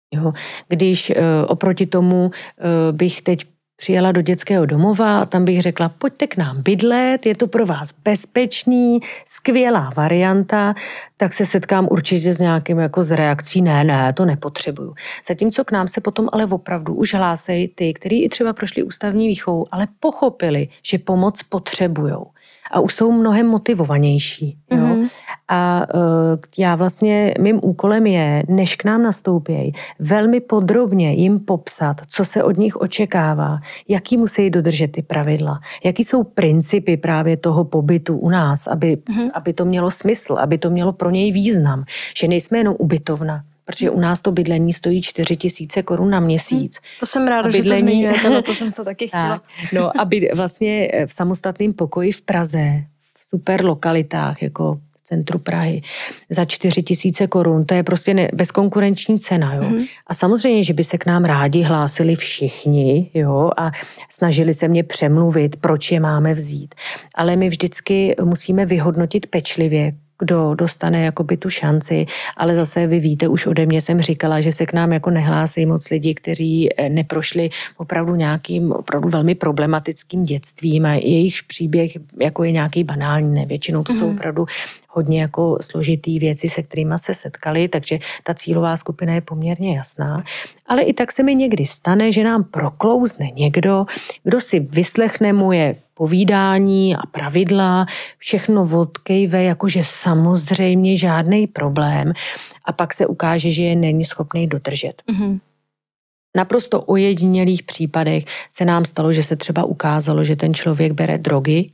Jo. Když oproti tomu bych teď přijela do dětského domova a tam bych řekla, pojďte k nám bydlet, je to pro vás bezpečný, skvělá varianta, tak se setkám určitě s nějakým jako z reakcí, ne, to nepotřebuju. Zatímco k nám se potom ale opravdu už hlásejí ty, kteří i třeba prošli ústavní výchovu, ale pochopili, že pomoc potřebujou. A už jsou mnohem motivovanější. Jo? Mm-hmm. A já vlastně, mým úkolem je, než k nám nastoupějí, velmi podrobně jim popsat, co se od nich očekává, jaký musí dodržet ty pravidla, jaký jsou principy právě toho pobytu u nás, aby to mělo smysl, aby to mělo pro něj význam, že nejsme jenom ubytovna. Protože u nás to bydlení stojí 4 000 korun na měsíc. To jsem ráda, že to zmiňujete, na to jsem se taky chtěla. No a vlastně v samostatném pokoji v Praze, v super lokalitách, jako v centru Prahy, za 4 000 korun, to je prostě bezkonkurenční cena. Jo? A samozřejmě, že by se k nám rádi hlásili všichni, jo? A snažili se mě přemluvit, proč je máme vzít. Ale my vždycky musíme vyhodnotit pečlivě, kdo dostane jakoby tu šanci, ale zase vy víte, už ode mě jsem říkala, že se k nám jako nehlásí moc lidi, kteří neprošli opravdu nějakým opravdu velmi problematickým dětstvím a jejich příběh jako je nějaký banální, ne? Většinou to jsou opravdu hodně jako složitý věci, se kterými se setkali, takže ta cílová skupina je poměrně jasná. Ale i tak se mi někdy stane, že nám proklouzne někdo, kdo si vyslechne moje povídání a pravidla, všechno odkejve, jakože samozřejmě žádný problém a pak se ukáže, že je není schopný dodržet. Mm-hmm. Naprosto ojedinělých případech se nám stalo, že se třeba ukázalo, že ten člověk bere drogy,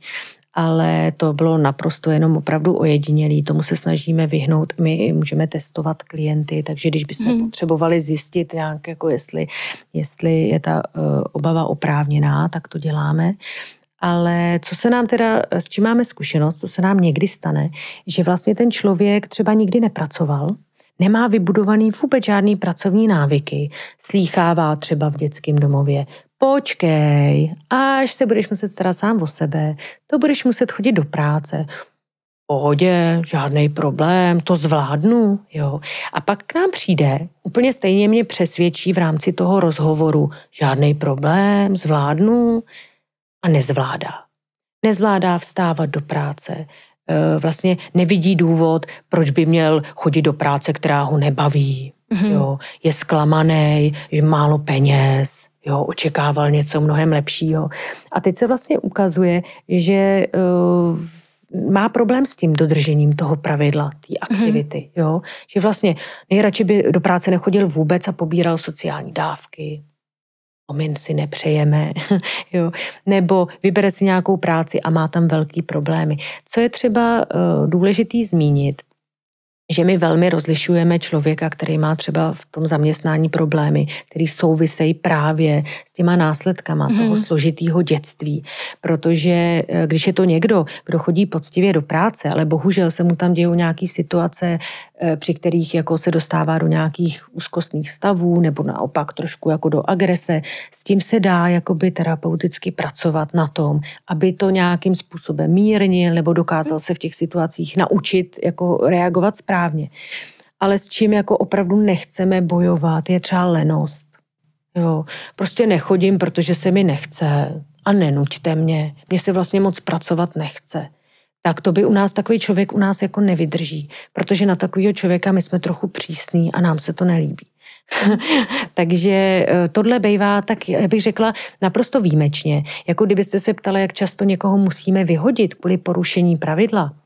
ale to bylo naprosto jenom opravdu ojedinělý. Tomu se snažíme vyhnout. My můžeme testovat klienty, takže když bychom potřebovali zjistit nějak, jako jestli je ta obava oprávněná, tak to děláme. Ale co se nám teda, s čím máme zkušenost, co se nám někdy stane, že vlastně ten člověk třeba nikdy nepracoval, nemá vybudovaný vůbec žádný pracovní návyky, slýchává třeba v dětském domově, počkej, až se budeš muset starat sám o sebe, to budeš muset chodit do práce. Pohodě, žádný problém, to zvládnu, jo. A pak k nám přijde, úplně stejně mě přesvědčí v rámci toho rozhovoru, žádný problém, zvládnu a nezvládá. Nezvládá vstávat do práce, vlastně nevidí důvod, proč by měl chodit do práce, která ho nebaví, jo. Je zklamaný, že málo peněz, jo, očekával něco mnohem lepšího. A teď se vlastně ukazuje, že má problém s tím dodržením toho pravidla, té aktivity. Jo? Že vlastně nejradši by do práce nechodil vůbec a pobíral sociální dávky. My si nepřejeme. Jo? Nebo vybere si nějakou práci a má tam velký problémy. Co je třeba důležitý zmínit, že my velmi rozlišujeme člověka, který má třeba v tom zaměstnání problémy, který souvisejí právě s těma následkama toho složitýho dětství. Protože když je to někdo, kdo chodí poctivě do práce, ale bohužel se mu tam dějou nějaké situace, při kterých jako se dostává do nějakých úzkostných stavů nebo naopak trošku jako do agrese, s tím se dá jakoby terapeuticky pracovat na tom, aby to nějakým způsobem mírnil nebo dokázal se v těch situacích naučit jako reagovat správně. Ale s čím jako opravdu nechceme bojovat, je třeba lenost. Jo, prostě nechodím, protože se mi nechce a nenuďte mě. Mně se vlastně moc pracovat nechce. Tak to by u nás takový člověk u nás jako nevydrží, protože na takového člověka my jsme trochu přísní a nám se to nelíbí. Takže tohle bývá, tak já bych řekla, naprosto výjimečně. Jako kdybyste se ptala, jak často někoho musíme vyhodit kvůli porušení pravidla.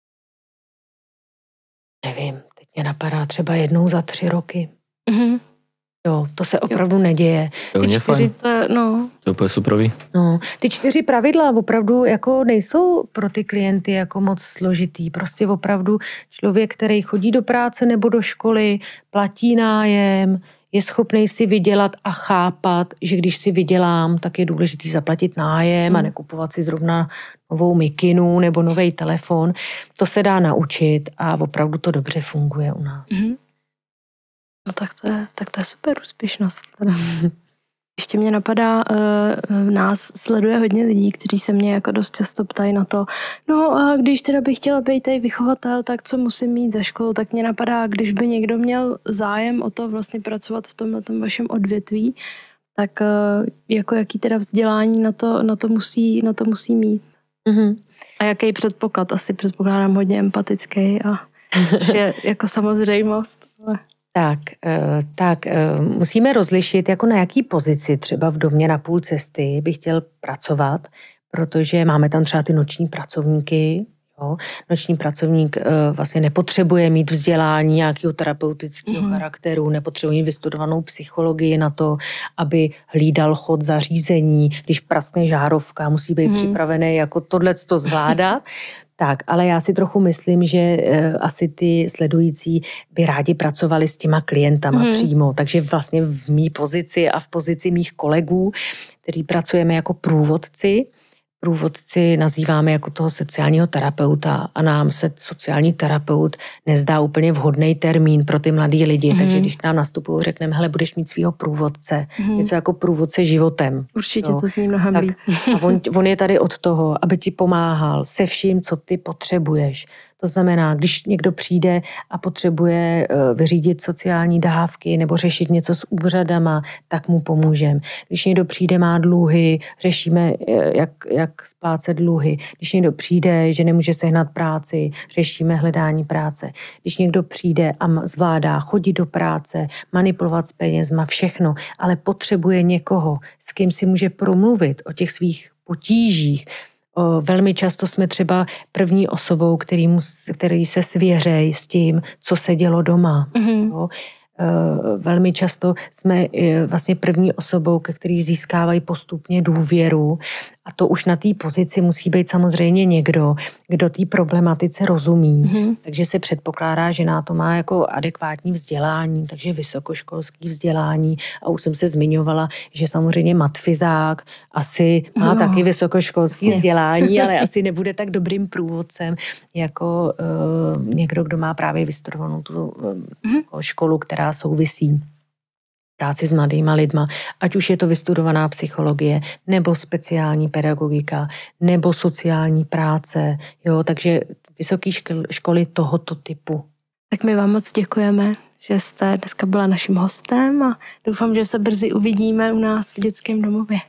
Nevím, teď mě napadá třeba jednou za 3 roky. Mm-hmm. Jo, to se opravdu neděje. To je fajn. To je úplně superový. No, ty 4 pravidla opravdu jako nejsou pro ty klienty jako moc složitý. Prostě opravdu člověk, který chodí do práce nebo do školy, platí nájem, je schopný si vydělat a chápat, že když si vydělám, tak je důležitý zaplatit nájem a nekupovat si zrovna novou mikinu nebo nový telefon. To se dá naučit a opravdu to dobře funguje u nás. No tak to je super úspěšnost. Ještě mě napadá, nás sleduje hodně lidí, kteří se mě jako dost často ptají na to, no a když teda bych chtěla být tady vychovatel, tak co musím mít za školu, tak mě napadá, když by někdo měl zájem o to vlastně pracovat v tomhletom vašem odvětví, tak jako jaký teda vzdělání na to musí mít. Mm-hmm. A jaký předpoklad? Asi předpokládám hodně empatický a že jako samozřejmost. Ale... Tak, musíme rozlišit, jako na jaký pozici třeba v domě na půl cesty bych chtěl pracovat, protože máme tam třeba ty noční pracovníky. Jo. Noční pracovník vlastně nepotřebuje mít vzdělání nějakého terapeutického charakteru, nepotřebuje mít vystudovanou psychologii na to, aby hlídal chod zařízení, když praskne žárovka, musí být připravený jako tohleto zvládat. Tak, ale já si trochu myslím, že asi ty sledující by rádi pracovali s těma klientama přímo, takže vlastně v mý pozici a v pozici mých kolegů, kteří pracujeme jako průvodci nazýváme jako toho sociálního terapeuta a nám se sociální terapeut nezdá úplně vhodný termín pro ty mladý lidi, takže když k nám nastupují, řekneme, hele, budeš mít svýho průvodce, něco jako průvodce životem. Určitě to zní mnohem líp. A on je tady od toho, aby ti pomáhal se vším, co ty potřebuješ. To znamená, když někdo přijde a potřebuje vyřídit sociální dávky nebo řešit něco s úřadama, tak mu pomůžeme. Když někdo přijde, má dluhy, řešíme, jak splácet dluhy. Když někdo přijde, že nemůže sehnat práci, řešíme hledání práce. Když někdo přijde a zvládá chodit do práce, manipulovat s penězma, všechno, ale potřebuje někoho, s kým si může promluvit o těch svých potížích. Velmi často jsme třeba první osobou, který se svěřejí s tím, co se dělo doma. Jo. Velmi často jsme vlastně první osobou, ke který získávají postupně důvěru. A to už na té pozici musí být samozřejmě někdo, kdo té problematice rozumí. Takže se předpokládá, že na to má jako adekvátní vzdělání, takže vysokoškolský vzdělání. A už jsem se zmiňovala, že samozřejmě matfizák asi má taky vysokoškolský vzdělání, ale asi nebude tak dobrým průvodcem jako někdo, kdo má právě vystudovanou tu školu, která souvisí práci s mladýma lidma, ať už je to vystudovaná psychologie, nebo speciální pedagogika, nebo sociální práce, jo, takže vysoké školy tohoto typu. Tak my vám moc děkujeme, že jste dneska byla naším hostem a doufám, že se brzy uvidíme u nás v dětském domově.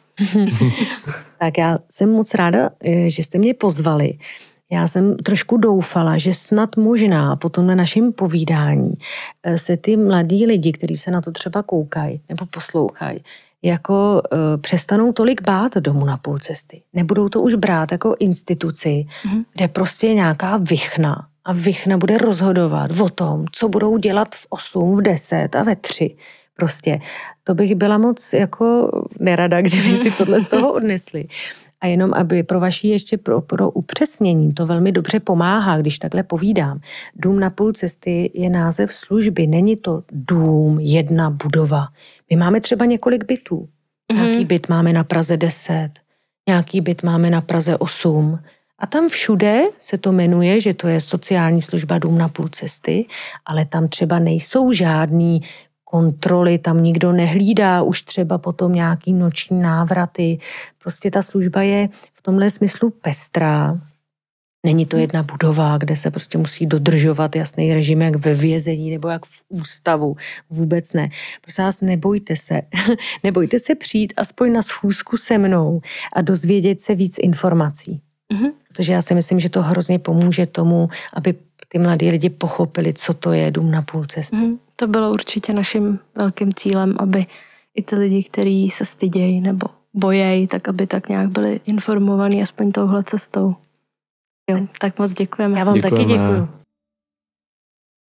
Tak já jsem moc ráda, že jste mě pozvali. Já jsem trošku doufala, že snad možná po tomhle našem povídání se ty mladí lidi, kteří se na to třeba koukají nebo poslouchají, jako přestanou tolik bát domu na půl cesty. Nebudou to už brát jako instituci, kde prostě je nějaká vichna a vichna bude rozhodovat o tom, co budou dělat v 8, v 10 a ve 3. Prostě to bych byla moc jako nerada, kdyby si tohle z toho odnesli. A jenom, aby pro vaši ještě pro upřesnění, to velmi dobře pomáhá, když takhle povídám. Dům na půl cesty je název služby, není to dům, jedna budova. My máme třeba několik bytů. Nějaký byt máme na Praze 10, nějaký byt máme na Praze 8. A tam všude se to jmenuje, že to je sociální služba Dům na půl cesty, ale tam třeba nejsou žádný kontroly, tam nikdo nehlídá už třeba potom nějaký noční návraty. Prostě ta služba je v tomhle smyslu pestrá. Není to jedna budova, kde se prostě musí dodržovat jasný režim, jak ve vězení nebo jak v ústavu. Vůbec ne. Prosím vás, nebojte se. Nebojte se přijít aspoň na schůzku se mnou a dozvědět se víc informací. Protože já si myslím, že to hrozně pomůže tomu, aby ty mladí lidi pochopili, co to je dům na půl cesty. To bylo určitě naším velkým cílem, aby i ty lidi, kteří se stydějí nebo bojejí, tak aby tak nějak byli informovaní aspoň touhle cestou. Jo, tak moc děkujeme. Já vám taky děkuju.